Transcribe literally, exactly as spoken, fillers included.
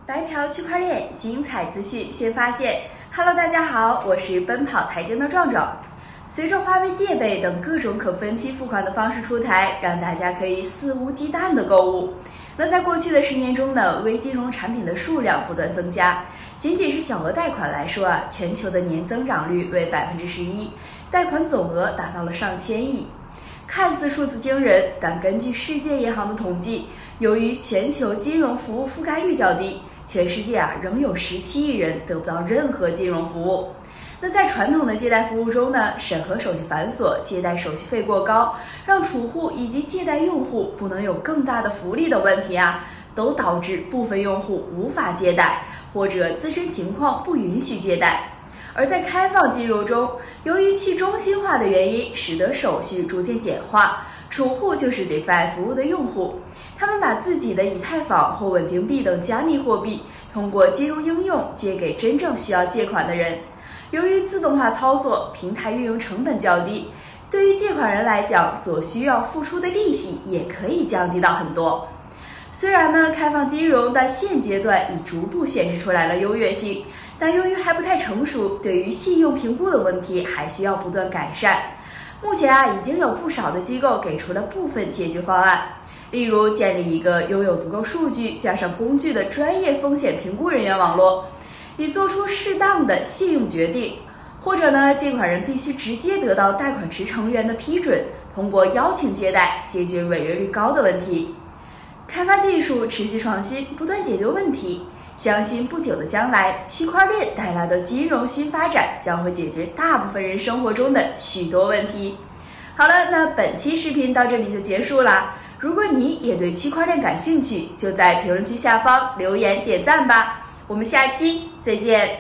白嫖区块链，精彩资讯先发现。Hello， 大家好，我是奔跑财经的壮壮。随着花呗、借呗等各种可分期付款的方式出台，让大家可以肆无忌惮的购物。那在过去的十年中呢，微金融产品的数量不断增加。仅仅是小额贷款来说啊，全球的年增长率为百分之十一，贷款总额达到了上千亿。看似数字惊人，但根据世界银行的统计，由于全球金融服务覆盖率较低，全世界啊仍有十七亿人得不到任何金融服务。那在传统的借贷服务中呢，审核手续繁琐，借贷手续费过高，让储户以及借贷用户不能有更大的福利的问题啊，都导致部分用户无法借贷，或者自身情况不允许借贷。而在开放金融中，由于去中心化的原因，使得手续逐渐简化，储户就是 DeFi 服务的用户，他们把自己的以太坊或稳定币等加密货币通过金融应用借给真正需要借款的人。由于自动化操作，平台运营成本较低，对于借款人来讲，所需要付出的利息也可以降低到很多。虽然呢，开放金融在现阶段已逐步显示出来了优越性，但由于还不太成熟，对于信用评估的问题还需要不断改善。目前啊，已经有不少的机构给出了部分解决方案，例如建立一个拥有足够数据加上工具的专业风险评估人员网络，以做出适当的信用决定，或者呢，借款人必须直接得到贷款池成员的批准，通过邀请借贷解决违约率高的问题。开发技术，持续创新，不断解决问题。相信不久的将来，区块链带来的金融新发展将会解决大部分人生活中的许多问题。好了，那本期视频到这里就结束啦。如果你也对区块链感兴趣，就在评论区下方留言点赞吧。我们下期再见。